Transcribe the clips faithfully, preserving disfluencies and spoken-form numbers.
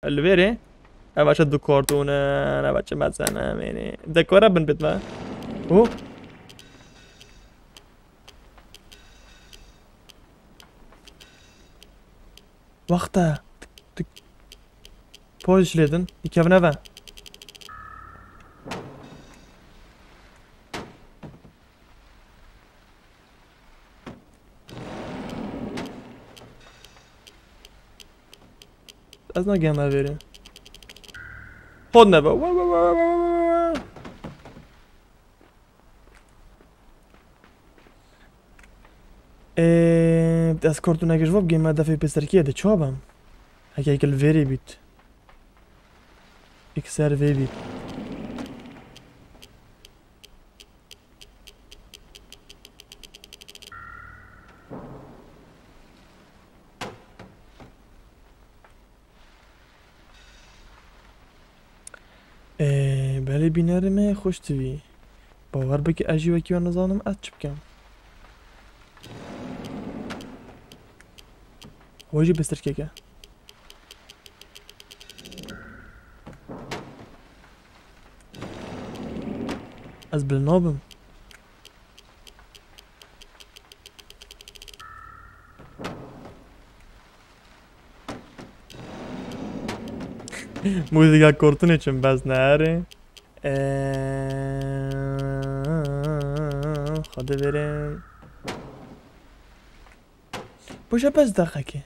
اللي فيري أنا بشد كرتون أنا بشد مثلا يعني دكورة بنبت ما أوه وقتها بولش ليدن يكيف نفا از نگم اویره خود نبا از کارتون اگه جواب گیم دفعه پسر کیه ده چابم اگه ایکل ویری بیت اکسر وی بیت بله بینرمه خوش توی باور بکی اجی وکی و نزانم از چی بکم هوجی بستر که از بلنابم موزیکا کورتونه چون بس نهاره خواده برم باشه بس دقیقه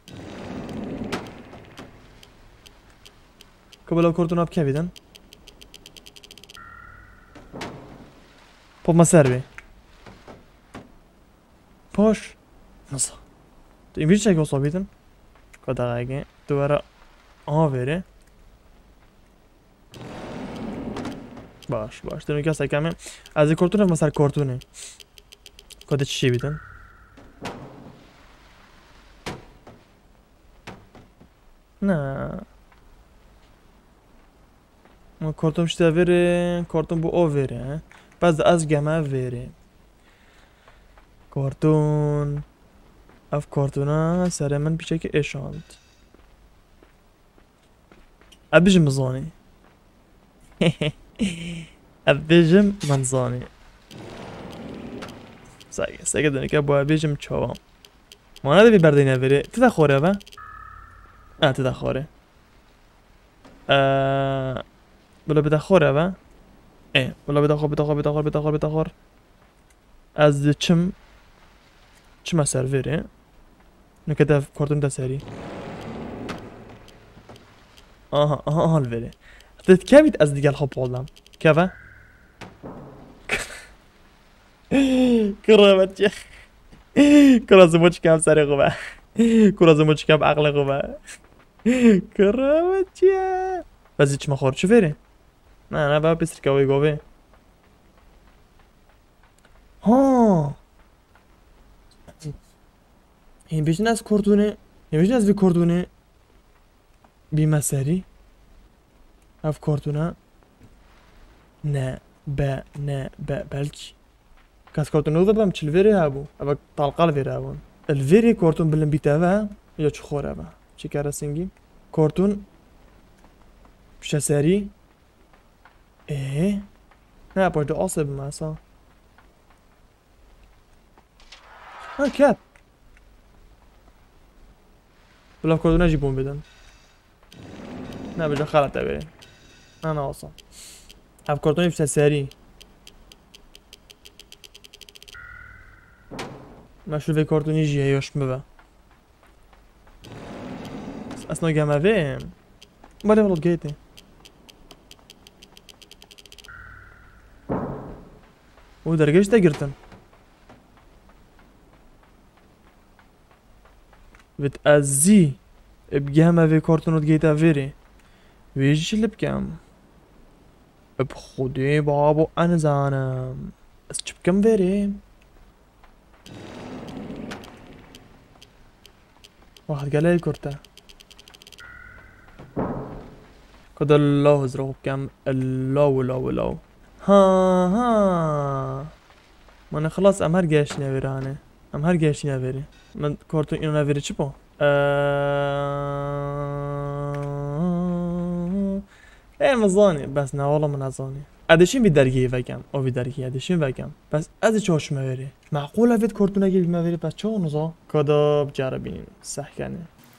که بلا کورتون اب که بیدن پا ما سر بی پاش نصا تو این بیش چه که اصلا بیدن که دقیقه دوباره آوره باش باش دنو که سکمه از این کارتونه مثلا کارتونه کده چی بیدن نه ما کارتون شده وره کارتون بو او وره پس از گمه وره کارتون اف کارتونه سر من پیشه که اشاند ابیجم مزانی ابیجم منزانی ساگه ساگه دنی که با ابیجم چوام ما نده بی بردینه وره تده خوره با؟ اه تده خوره ااا بلا بده خوره با؟ اه بلا بده خور بده خور بده خور بده خور بده خور از چم چم سر وره نکه ده کارتون ده سری آها آها آها الوره دت كابيت از دیگه خوب بولم كيفا كرامت يا كراز موچ كام سر خوبه كراز موچ كام عقل خوبه كرامت يا بس هیچ مخور چه فره نه نه بابا بسر کوي گوبه ها این بیشتر از کردونه بیشتر از وی کردونه بیمه سری اف کارتونه نه با نه با بلکی کاس کارتونه ده بام چل ویری هابو ابا طلقه الویری هابون الویری کارتون بلن بیتاوه یا چه خوره با چی کاره سنگی کارتون بشه سری اه نه باید آسب مثلا ها کت بلا کارتونه جیبون بدن نه بجا خلطه بریم نه نه اصلا اف کارتون بشه سری مشروع به کارتونی جیه یاش مبه اصلا گمه ویم باید ولد گیته او درگهش ده گرتن بت ازی بگمه وی کارتونت گیته ویری ویجی چلی بکم بخودی بابا انا زانم از چی بکم ویری واحد قال لي كورتا كده الله زرو بكم الله الله الله ها ها ما انا خلاص ام هر گشت نویرانه ام هر گشت نویری من کارتون اینو نویری چی با ايه مزاني بس نه والله من ازاني ادشين بدرجي وگم او بدرجي ادشين وگم بس از چاش موري معقوله فيت كورتونه جيب موري بس چه نزا كدا بجربين صح يعني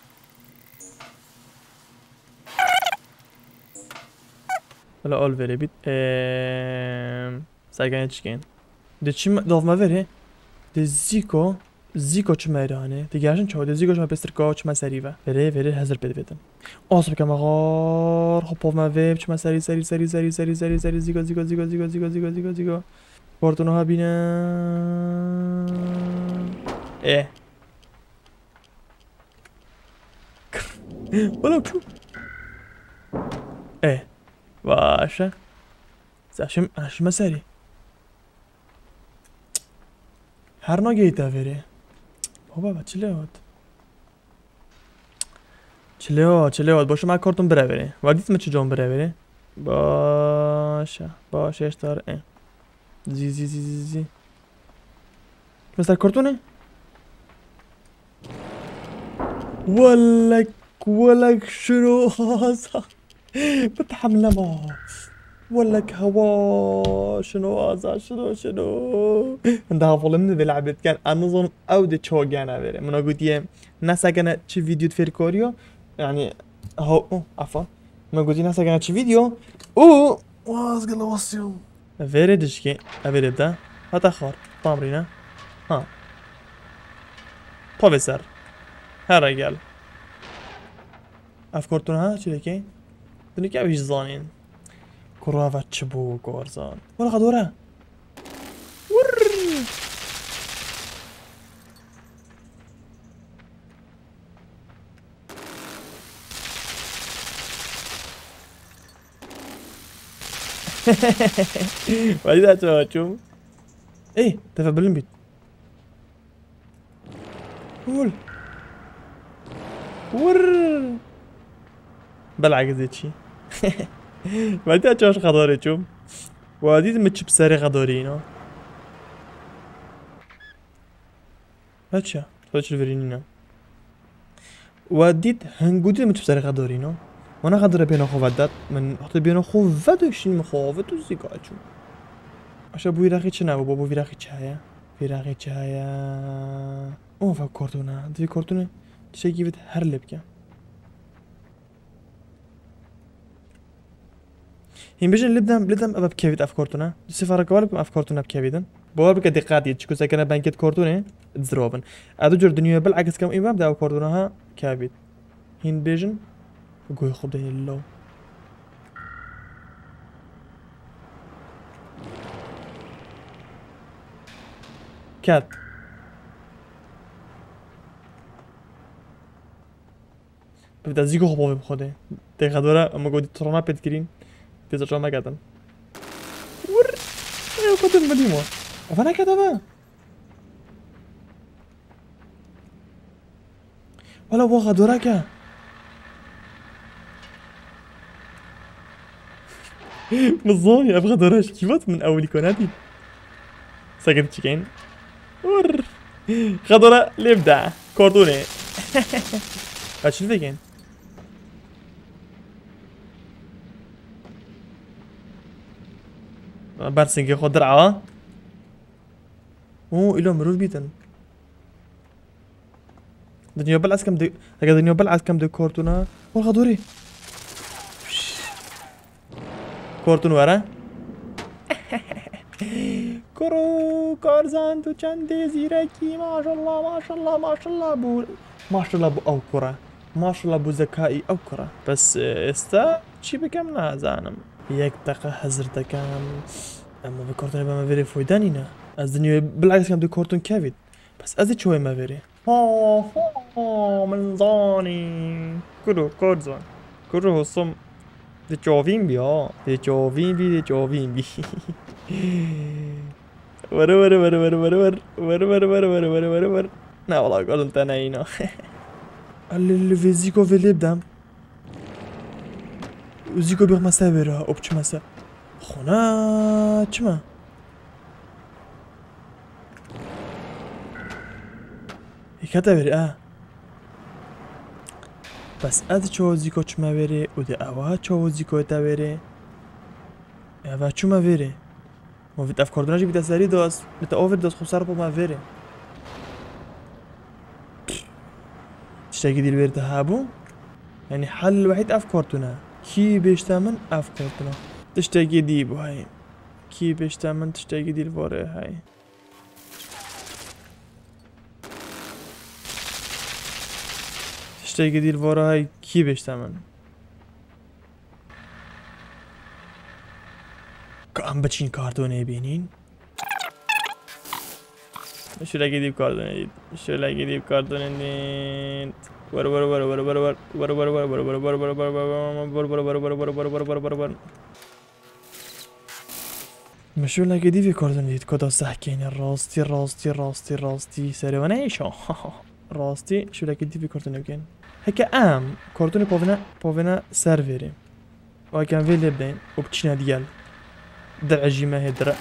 ولا اول فيري بيت ااام سايقان چكين دي چي داف موري دي زيكو زيكو چه ميرانه دیگرشون چه ده زيكو چه پسترکا چه مسریه بره بره هزار بده بدم آسب کم آقار خب پاو مویب چه مسری سری سری سری سری سری سری زيكو زيكو زيكو زيكو زيكو زيكو زيكو زيكو کارتونو ها بینم اه ولا شو اه باشه زاشم اش مسری هر ناگهی تافره بابا چلیوات چلیوات چلیوات باشه من کارتون بره بره وردیت من چه جام بره بره باشه باشه اشتار اه زی زی زی زی زی مثل کارتونه ولك ولك شنو هذا بتحمل ما ولك هوا شنو هذا شنو شنو عندها ظلمني بلعبت كان النظام اودي تشوغانا بيري من قلت ناسا تشي فيديو تفيركوريو يعني هو عفوا ما قلت ناسا كانت تشي فيديو او واز قال وصيو فيري دشكي ابي نبدا هتاخر تمرينه ها بروفيسور ها رجال افكرتون ها شي لكي دنيك ابي زانين كرافة شبو كورزان ولا غدورة ور بعدين شو شو ايه تفبلن بيت قول ور بلعق زي شي بعدين چاش خداره چوم وادید مچ بسری خداری اینا بچه خودش رو برین اینا وادید هنگودید مچ بسری خداری اینا وانا خداره بینا خوادت من حتی بینا خوادشین مخواد و زیگا چوم اشا بوی رخی چه نبو بابا بوی رخی چه هیا بوی رخی چه هیا اوه فا کارتونه دوی کارتونه چه گیوید هر لب کم هين بيجن لبدم لبدم ابى بكيفيت افكارتنا سفر قوالب افكارتنا بكيفيدن بواب بك دقات يتشكو سكنه بانكيت كورتونه تزروبن ادو جور دنيا بالعكس كم امام دا كورتونها كابيت هين بيجن قوي خد اللو كات ببدا زيكو خبوه بخوده تخدوره اما قودي ترونا بيتكرين تيزا شو ما قدم ور ايوه قدم مديمو افانا كدبا ولا واخد وراكا مزوني ابغى دراش كيفات من اول كوناتي ساكت تشيكين ور خضرة الابداع كورتوني هاتش الفيكين بارسنجي خود درعا اوه إلو مرور بيتن دنيا بلعز كم دي هكا دنيا بلعز كم دي كورتونا والله دوري كورتون ورا كرو كارزان تو چندي زيركي ما شاء الله ما شاء الله ما شاء الله بو ما شاء الله بو او كرة ما شاء الله بو ذكائي او كرة بس استا چي بكم نازانم یک دقیقه حضر دکم اما به کارتون به ما فایدانینا از دنیا بالعکس کم دو کارتون کوید بس از چوی ما وری ها ها من زانی کرو کارزان کرو حسم دی جاوین بیا دی جاوین بی دی جاوین بی وره وره وره وره وره وره وره وره وره وره وره وره نه والله کارتون تنه اینا اللي في زيكو في لبدم زيكو بيغ مسابرة أو بش مسا خونا چما هيك هتبري اه بس از چوزیکو چما بره و ده اوه چوزیکو تا بره اوه چما بره ما فيت افكار دوناجي بتا سري دوس بتا اوفر دوس خسارة بو ما بره تشتاقي دي البير هابو يعني حل الوحيد افكارتنا كي بيشتامن افكارتنا تشتاقي دي بو هاي كي بيشتامن تشتاقي دي الفوري هاي تشتاقي دي الفوري هاي كي بيشتامن كأم بچين كاردونه بينين شو لاقي دي بكاردونه شو لاقي دي بكاردونه نين ور ور ور ور ور ور ور ور ور ور ور ور ور ور ور ور ور ور مشو لاقي دي في كاردونه دي كدا سحكين راستي راستي راستي راستي سريوانه ايشو راستي شو لاقي دي في كاردونه بكين هكا ام كاردونه بوفنا بوفنا سيرفيري وكان في لبدين وبتشنا ديال درعجي ما هي درع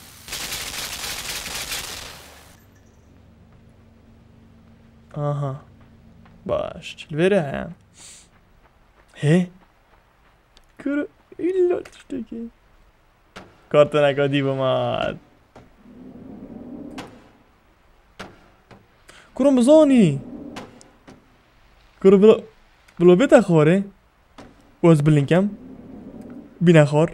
اها باش الفرع هي كرو إلا تشتكي كارتنا قديمة مات كرو مزوني كرو بلو بلو بيت أخوري وز بلينكم بين أخور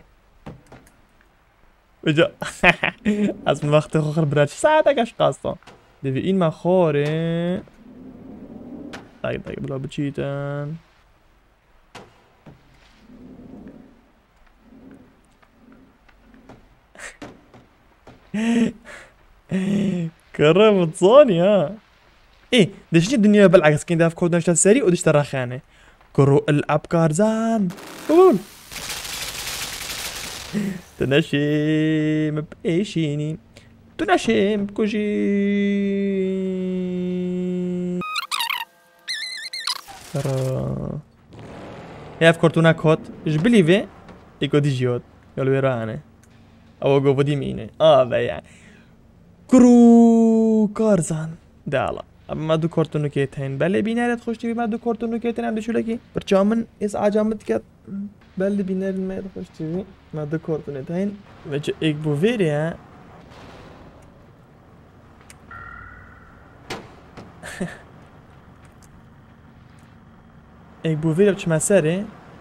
بجا از من وقت آخر برای چه ساعت اگش قصد دوی این مخاره دقیق دقیق بلا بچیتن كرم تصاني ها ايه ديش الدنيا بالعكس كاين داف كود نشتا سريع وديش تراخانه كرو الابكار زان قول تنشم بإيشيني تنشم بكوشي ترى يا فكرتونا كوت جبلي في ايكو دي جيوت يقولوا يراني او اقو بدي ميني اه بيع كرو كارزان دالا اما دو كورتونو كيتين بله بينارت خوشتي ما دو كورتونو كيتين هم دشو لكي برچامن اس عجامت كات بله بينار ما خوشتي ما دو كورتونو تين وجه ايك بو فيري ايك بو فيري بچ مسره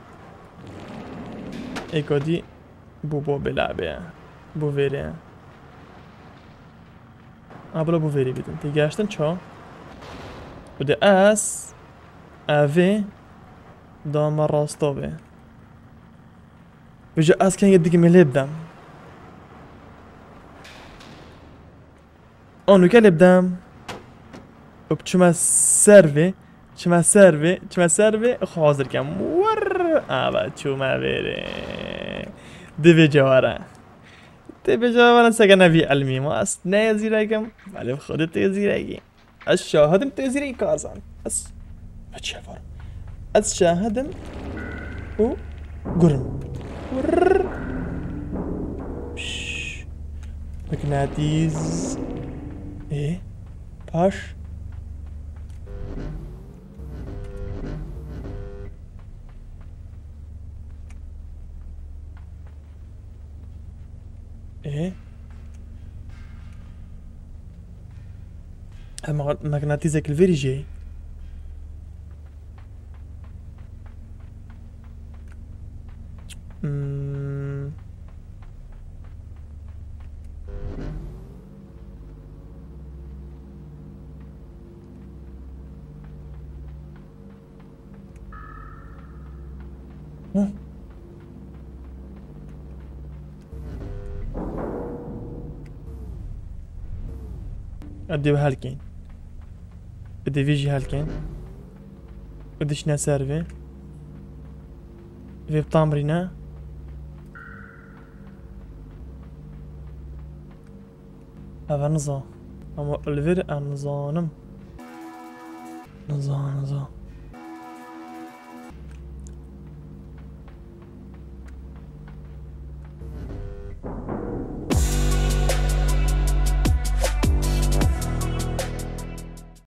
ايكو دي بو بو بلعبه بو فيري ابلا بو فيري بدن تي گشتن چا وده اس اوه دام راستا به بجا اس كان يدك من لبدم اونو که لبدم وب چما سروه چما سروه چما سروه حاضر کم ور آبا چما بره دوی جواره دوی جواره سگه نبی علمی ما است نه زیره کم ولی خودت زیره گی از شاهدم تزيري كارزان از هاتشي فار از شاهدم و قرم ور بش مغناطيس ايه باش ايه مغناطيسك الفيري جاي اممم ادي بهالكين بدي فيجي هالكين بديش نسرفي في بطامرنا هذا نظام اما الفير نظام نظام نظام